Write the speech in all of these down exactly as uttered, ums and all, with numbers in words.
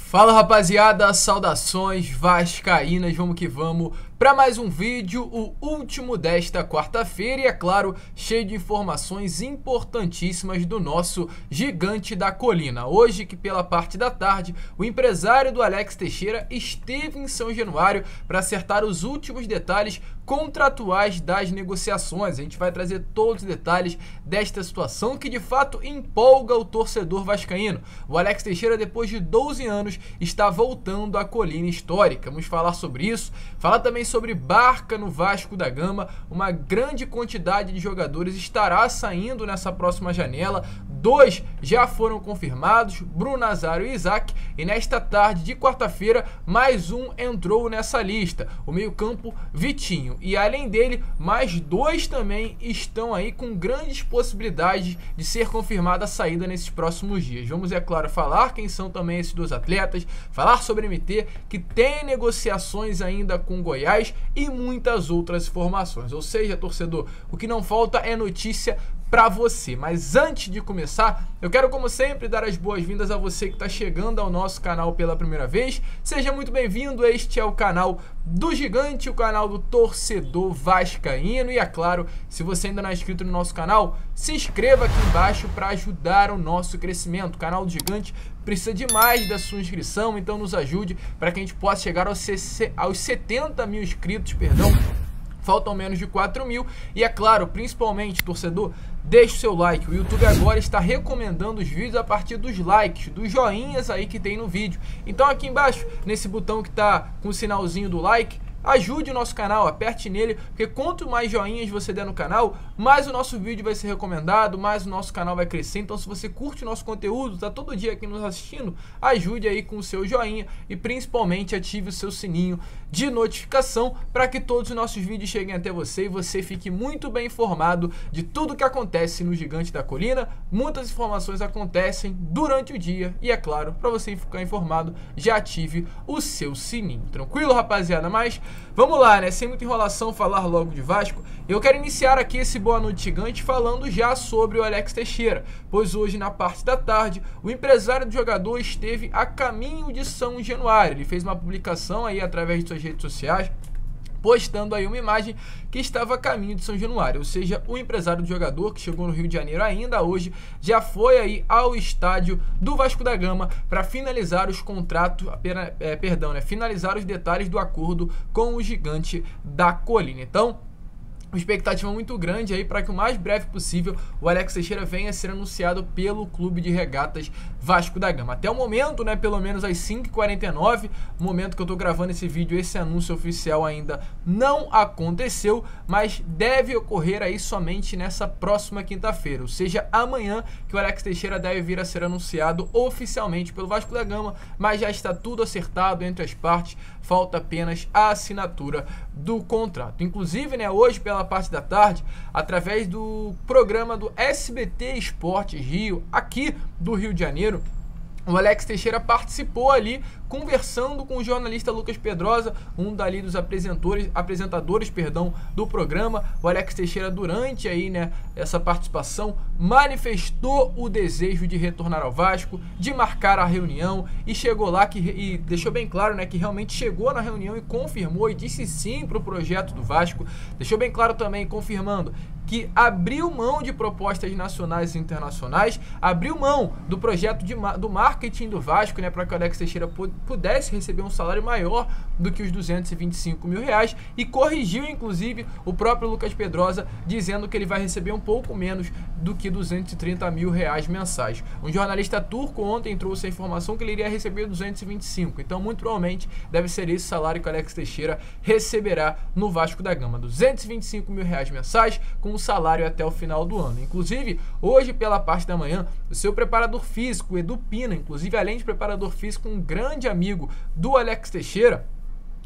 Fala rapaziada, saudações vascaínas, vamos que vamos para mais um vídeo, o último desta quarta-feira e é claro, cheio de informações importantíssimas do nosso gigante da colina. Hoje que pela parte da tarde, o empresário do Alex Teixeira esteve em São Januário para acertar os últimos detalhes contratuais das negociações. A gente vai trazer todos os detalhes desta situação que de fato empolga o torcedor vascaíno. O Alex Teixeira, depois de doze anos, está voltando à colina histórica. Vamos falar sobre isso, falar também sobre Barca no Vasco da Gama. Uma grande quantidade de jogadores estará saindo nessa próxima janela. Dois já foram confirmados, Bruno Nazário e Isaac, e nesta tarde de quarta-feira mais um entrou nessa lista, o meio-campo Vitinho. E além dele, mais dois também estão aí com grandes possibilidades de ser confirmada a saída nesses próximos dias. Vamos, é claro, falar quem são também esses dois atletas, falar sobre M T, que tem negociações ainda com Goiás e muitas outras informações. Ou seja, torcedor, o que não falta é notícia para você. Mas antes de começar, eu quero, como sempre, dar as boas-vindas a você que está chegando ao nosso canal pela primeira vez. Seja muito bem-vindo, este é o canal do Gigante, o canal do torcedor vascaíno. E é claro, se você ainda não é inscrito no nosso canal, se inscreva aqui embaixo para ajudar o nosso crescimento. O canal do Gigante precisa demais da sua inscrição, então nos ajude para que a gente possa chegar aos setenta mil inscritos, perdão. Faltam menos de quatro mil e é claro, principalmente, torcedor, deixe o seu like. O YouTube agora está recomendando os vídeos a partir dos likes, dos joinhas aí que tem no vídeo. Então aqui embaixo, nesse botão que está com o sinalzinho do like, ajude o nosso canal, aperte nele, porque quanto mais joinhas você der no canal, mais o nosso vídeo vai ser recomendado, mais o nosso canal vai crescer. Então se você curte o nosso conteúdo, tá todo dia aqui nos assistindo, ajude aí com o seu joinha e principalmente ative o seu sininho de notificação para que todos os nossos vídeos cheguem até você e você fique muito bem informado de tudo que acontece no Gigante da Colina. Muitas informações acontecem durante o dia e é claro, para você ficar informado, já ative o seu sininho. Tranquilo, rapaziada? Mas vamos lá, né? Sem muita enrolação, falar logo de Vasco. Eu quero iniciar aqui esse Boa Noite Gigante falando já sobre o Alex Teixeira, pois hoje, na parte da tarde, o empresário do jogador esteve a caminho de São Januário. Ele fez uma publicação aí através de suas redes sociais, postando aí uma imagem que estava a caminho de São Januário, ou seja, o empresário do jogador que chegou no Rio de Janeiro ainda hoje, já foi aí ao estádio do Vasco da Gama para finalizar os contratos, é, perdão, né, finalizar os detalhes do acordo com o Gigante da Colina. Então, uma expectativa muito grande aí para que o mais breve possível o Alex Teixeira venha a ser anunciado pelo Clube de Regatas Vasco da Gama. Até o momento, né, pelo menos às cinco e quarenta e nove, no momento que eu tô gravando esse vídeo, esse anúncio oficial ainda não aconteceu, mas deve ocorrer aí somente nessa próxima quinta-feira, ou seja, amanhã, que o Alex Teixeira deve vir a ser anunciado oficialmente pelo Vasco da Gama, mas já está tudo acertado entre as partes, falta apenas a assinatura do contrato. Inclusive, né, hoje pela parte da tarde, através do programa do S B T Esportes Rio, aqui do Rio de Janeiro, o Alex Teixeira participou ali, conversando com o jornalista Lucas Pedrosa, um dali dos apresentadores, apresentadores perdão, do programa. O Alex Teixeira, durante aí, né, essa participação, manifestou o desejo de retornar ao Vasco, de marcar a reunião, e chegou lá que, e deixou bem claro, né, que realmente chegou na reunião e confirmou e disse sim para o projeto do Vasco. Deixou bem claro também, confirmando que abriu mão de propostas nacionais e internacionais, abriu mão do projeto de, do marketing do Vasco, né, para que o Alex Teixeira pudesse receber um salário maior do que os duzentos e vinte e cinco mil reais e corrigiu, inclusive, o próprio Lucas Pedrosa, dizendo que ele vai receber um pouco menos do que duzentos e trinta mil reais mensais. Um jornalista turco ontem trouxe a informação que ele iria receber duzentos e vinte e cinco, então muito provavelmente deve ser esse salário que o Alex Teixeira receberá no Vasco da Gama, duzentos e vinte e cinco mil reais mensais, com o salário até o final do ano. Inclusive, hoje pela parte da manhã, o seu preparador físico, Edu Pina, inclusive além de preparador físico, um grande amigo do Alex Teixeira,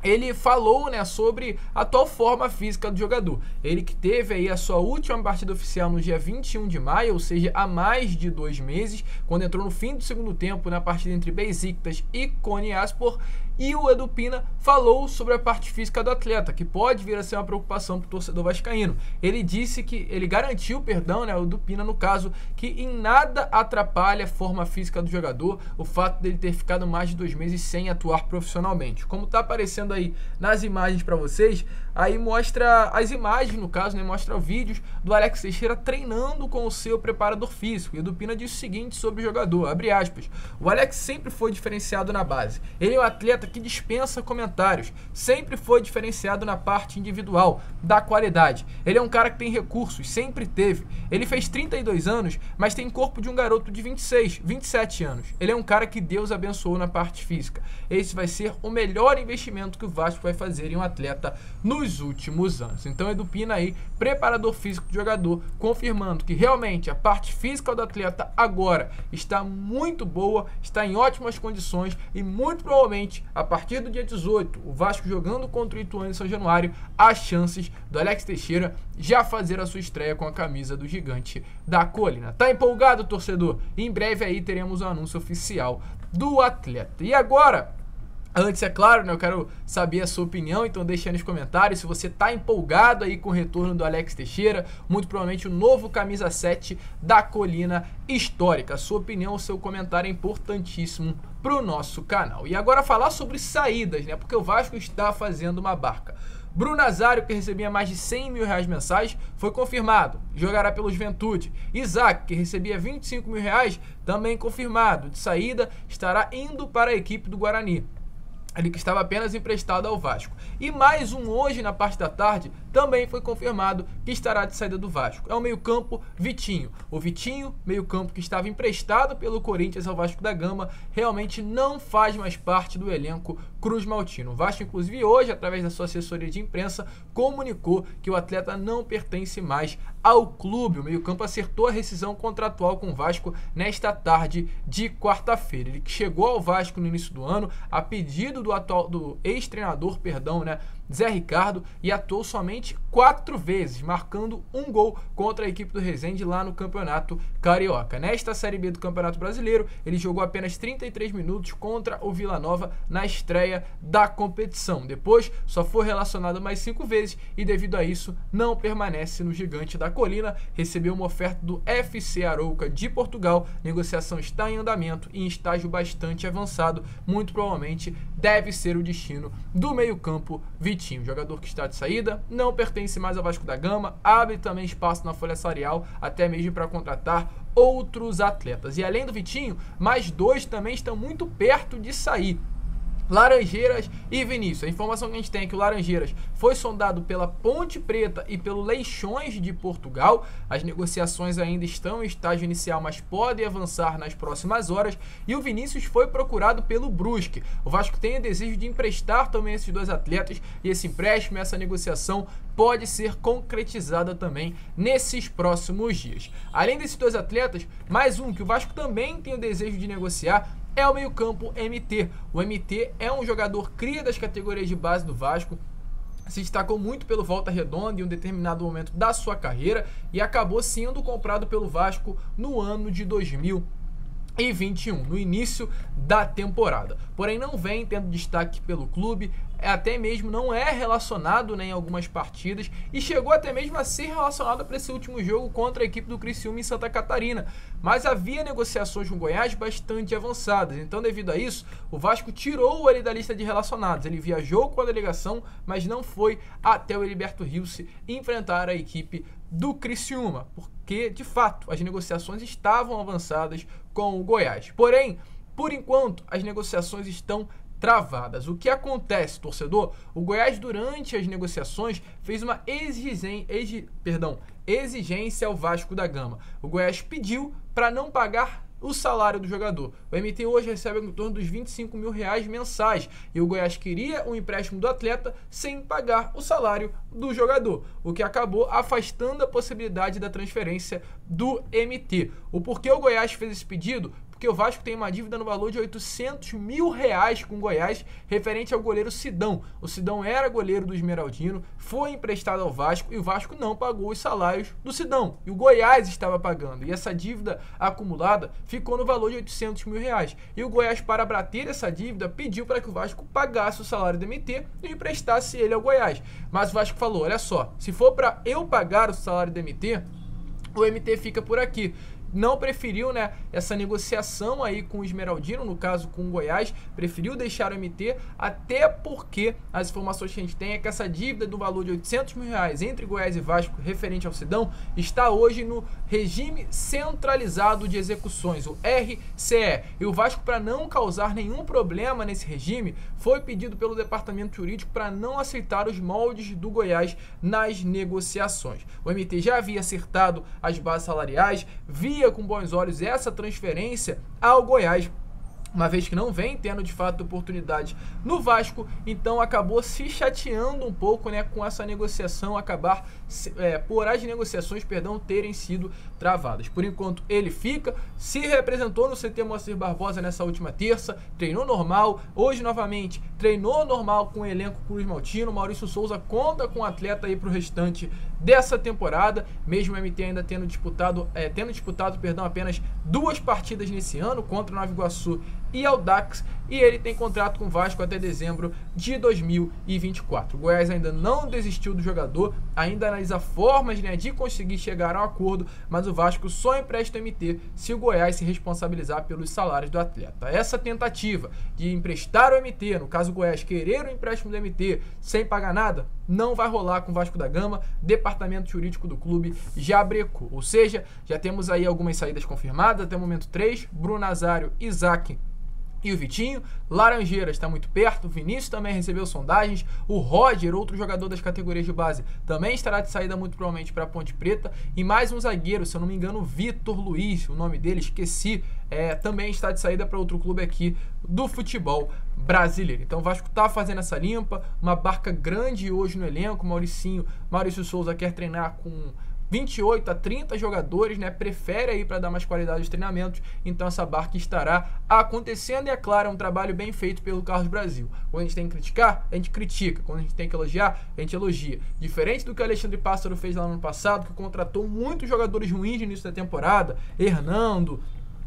ele falou, né, sobre a atual forma física do jogador. Ele que teve aí a sua última partida oficial no dia vinte e um de maio, ou seja, há mais de dois meses, quando entrou no fim do segundo tempo na partida entre Beşiktaş e Konyaspor. E o Edu Pina falou sobre a parte física do atleta, que pode vir a ser uma preocupação para o torcedor vascaíno. Ele disse que, ele garantiu, perdão, né, o Edu Pina no caso, que em nada atrapalha a forma física do jogador o fato dele ter ficado mais de dois meses sem atuar profissionalmente. Como está aparecendo aí nas imagens para vocês, aí mostra as imagens, no caso, né, mostra vídeos do Alex Teixeira treinando com o seu preparador físico. E o Edu Pina disse o seguinte sobre o jogador, abre aspas, o Alex sempre foi diferenciado na base. Ele é um atleta que dispensa comentários, sempre foi diferenciado na parte individual, da qualidade. Ele é um cara que tem recursos, sempre teve. Ele fez trinta e dois anos, mas tem corpo de um garoto de vinte e seis, vinte e sete anos. Ele é um cara que Deus abençoou na parte física. Esse vai ser o melhor investimento que o Vasco vai fazer em um atleta nos últimos anos. Então, Edu Pina aí, preparador físico do jogador, confirmando que realmente a parte física do atleta agora está muito boa, está em ótimas condições e muito provavelmente a partir do dia dezoito, o Vasco jogando contra o Ituano em São Januário, há chances do Alex Teixeira já fazer a sua estreia com a camisa do Gigante da Colina. Tá empolgado, torcedor? Em breve aí teremos o anúncio oficial do atleta. E agora, antes, é claro, né, eu quero saber a sua opinião, então deixa aí nos comentários se você tá empolgado aí com o retorno do Alex Teixeira, muito provavelmente o novo camisa sete da Colina Histórica. A sua opinião, o seu comentário é importantíssimo pro nosso canal. E agora falar sobre saídas, né, porque o Vasco está fazendo uma barca. Bruno Nazário, que recebia mais de cem mil reais mensais, foi confirmado, jogará pelo Juventude. Isaac, que recebia vinte e cinco mil reais, também confirmado, de saída, estará indo para a equipe do Guarani. Ele que estava apenas emprestado ao Vasco. E mais um hoje, na parte da tarde, também foi confirmado que estará de saída do Vasco. É o meio-campo Vitinho. O Vitinho, meio-campo que estava emprestado pelo Corinthians ao Vasco da Gama, realmente não faz mais parte do elenco Cruz Maltino. O Vasco, inclusive, hoje, através da sua assessoria de imprensa, comunicou que o atleta não pertence mais ao clube. O meio-campo acertou a rescisão contratual com o Vasco nesta tarde de quarta-feira. Ele que chegou ao Vasco no início do ano a pedido do atual do ex-treinador, perdão, né, Zé Ricardo, e atuou somente quatro vezes, marcando um gol contra a equipe do Resende lá no Campeonato Carioca. Nesta Série B do Campeonato Brasileiro, ele jogou apenas trinta e três minutos contra o Vila Nova na estreia da competição. Depois, só foi relacionado mais cinco vezes e, devido a isso, não permanece no Gigante da Colina. Recebeu uma oferta do F C Arouca de Portugal. Negociação está em andamento e em estágio bastante avançado. Muito provavelmente deve ser o destino do meio-campo Vitinho. Jogador que está de saída, não pertence mais ao Vasco da Gama, abre também espaço na folha salarial, até mesmo para contratar outros atletas. E além do Vitinho, mais dois também estão muito perto de sair. Laranjeiras e Vinícius. A informação que a gente tem é que o Laranjeiras foi sondado pela Ponte Preta e pelo Leixões de Portugal. As negociações ainda estão em estágio inicial, mas podem avançar nas próximas horas. E o Vinícius foi procurado pelo Brusque. O Vasco tem o desejo de emprestar também esses dois atletas e esse empréstimo, essa negociação pode ser concretizada também nesses próximos dias. Além desses dois atletas, mais um que o Vasco também tem o desejo de negociar é o meio-campo M T. O M T é um jogador cria das categorias de base do Vasco, se destacou muito pelo Volta Redonda em um determinado momento da sua carreira e acabou sendo comprado pelo Vasco no ano de dois mil e vinte e um, no início da temporada. Porém, não vem tendo destaque pelo clube, até mesmo não é relacionado, né, em algumas partidas e chegou até mesmo a ser relacionado para esse último jogo contra a equipe do Criciúma em Santa Catarina. Mas havia negociações com o Goiás bastante avançadas, então devido a isso, o Vasco tirou ele da lista de relacionados. Ele viajou com a delegação, mas não foi até o Heriberto Rilse enfrentar a equipe do Criciúma, porque de fato as negociações estavam avançadas com o Goiás. Porém, por enquanto, as negociações estão travadas. O que acontece, torcedor? O Goiás, durante as negociações, fez uma exigência, exig, perdão, exigência ao Vasco da Gama. O Goiás pediu para não pagar o salário do jogador. O M T hoje recebe em torno dos vinte e cinco mil reais mensais e o Goiás queria um empréstimo do atleta sem pagar o salário do jogador, o que acabou afastando a possibilidade da transferência do M T. O porquê o Goiás fez esse pedido? porque o Vasco tem uma dívida no valor de oitocentos mil reais com o Goiás, referente ao goleiro Sidão. O Sidão era goleiro do Esmeraldino, foi emprestado ao Vasco e o Vasco não pagou os salários do Sidão. E o Goiás estava pagando. E essa dívida acumulada ficou no valor de oitocentos mil reais. E o Goiás, para abater essa dívida, pediu para que o Vasco pagasse o salário do M T e emprestasse ele ao Goiás. Mas o Vasco falou, olha só, se for para eu pagar o salário do M T, o M T fica por aqui. Não preferiu, né, essa negociação aí com o Esmeraldino, no caso com o Goiás, preferiu deixar o M T, até porque as informações que a gente tem é que essa dívida do valor de oitocentos mil reais entre Goiás e Vasco, referente ao Sidão, está hoje no regime centralizado de execuções, o R C E. E o Vasco, para não causar nenhum problema nesse regime, foi pedido pelo departamento jurídico para não aceitar os moldes do Goiás nas negociações. O M T já havia acertado as bases salariais, via com bons olhos essa transferência ao Goiás, uma vez que não vem tendo de fato oportunidade no Vasco, então acabou se chateando um pouco, né, com essa negociação acabar, é, por as negociações, perdão, terem sido travadas. Por enquanto ele fica, se representou no C T Moacir Barbosa nessa última terça, treinou normal, hoje novamente treinou normal com o elenco Cruz Maltino. Maurício Souza conta com o atleta aí para o restante dessa temporada, mesmo o M T ainda tendo disputado, é, tendo disputado, perdão, apenas duas partidas nesse ano, contra o Nova Iguaçu e Audax, e ele tem contrato com o Vasco até dezembro de dois mil e vinte e quatro. O Goiás ainda não desistiu do jogador, ainda analisa formas, né, de conseguir chegar a um acordo, mas o Vasco só empresta o M T se o Goiás se responsabilizar pelos salários do atleta. Essa tentativa de emprestar o M T, no caso o Goiás querer o empréstimo do M T sem pagar nada, não vai rolar com o Vasco da Gama. Departamento jurídico do clube já brecou, ou seja, já temos aí algumas saídas confirmadas até o momento. Três: Bruno Nazário, Isaac e o Vitinho. Laranjeiras está muito perto, o Vinícius também recebeu sondagens, o Roger, outro jogador das categorias de base, também estará de saída muito provavelmente para a Ponte Preta, e mais um zagueiro, se eu não me engano, Vitor Luiz, o nome dele, esqueci, é, também está de saída para outro clube aqui do futebol brasileiro. Então o Vasco está fazendo essa limpa, uma barca grande hoje no elenco. Mauricinho, Maurício Souza quer treinar com vinte e oito a trinta jogadores, né? Prefere aí para dar mais qualidade aos treinamentos. Então essa barca estará acontecendo, e é claro, é um trabalho bem feito pelo Carlos Brasil. Quando a gente tem que criticar, a gente critica. Quando a gente tem que elogiar, a gente elogia. Diferente do que o Alexandre Pássaro fez lá no ano passado, que contratou muitos jogadores ruins no início da temporada, Hernando,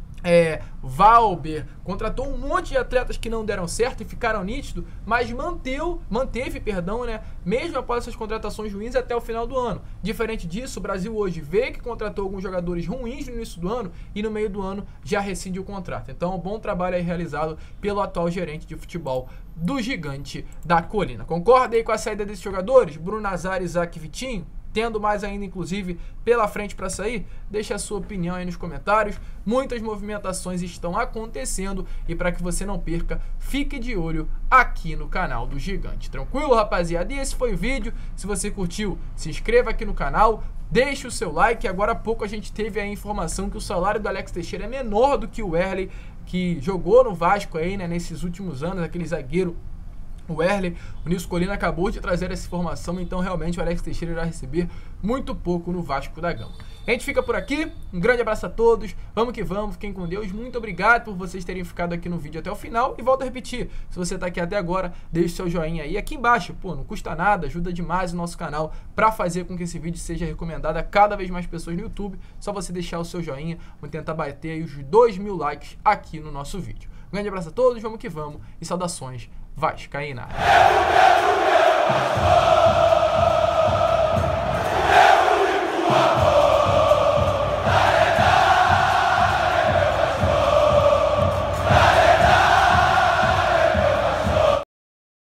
É, Valber, contratou um monte de atletas que não deram certo e ficaram nítidos, mas manteu, manteve, perdão, né, mesmo após essas contratações ruins até o final do ano. Diferente disso, o Brasil hoje vê que contratou alguns jogadores ruins no início do ano e no meio do ano já rescinde o contrato. Então, um bom trabalho aí realizado pelo atual gerente de futebol do Gigante da Colina. Concorda aí com a saída desses jogadores? Bruno Nazário, Isaac e Vitinho? Tendo mais ainda, inclusive, pela frente para sair? Deixe a sua opinião aí nos comentários. Muitas movimentações estão acontecendo, e para que você não perca, fique de olho aqui no canal do Gigante. Tranquilo, rapaziada? E esse foi o vídeo. Se você curtiu, se inscreva aqui no canal, deixe o seu like. Agora há pouco a gente teve a informação que o salário do Alex Teixeira é menor do que o Wesley, que jogou no Vasco aí, né, nesses últimos anos, aquele zagueiro, o Wesley. O Nilson Colina acabou de trazer essa informação, então realmente o Alex Teixeira irá receber muito pouco no Vasco da Gama. A gente fica por aqui, um grande abraço a todos, vamos que vamos, fiquem com Deus, muito obrigado por vocês terem ficado aqui no vídeo até o final, e volto a repetir, se você tá aqui até agora, deixe seu joinha aí aqui embaixo, pô, não custa nada, ajuda demais o nosso canal para fazer com que esse vídeo seja recomendado a cada vez mais pessoas no YouTube. Só você deixar o seu joinha, vamos tentar bater aí os dois mil likes aqui no nosso vídeo. Um grande abraço a todos, vamos que vamos, e saudações vascaínas.